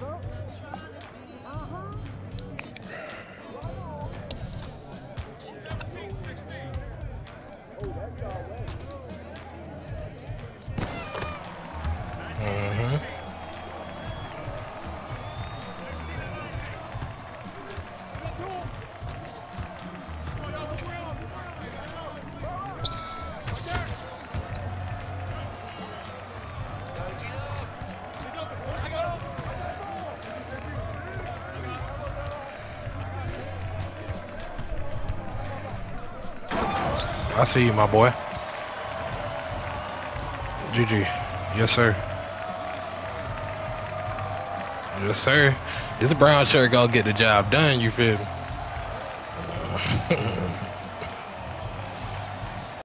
I see you, my boy. GG. Yes, sir. Yes, sir. This brown shirt gonna get the job done, you feel me?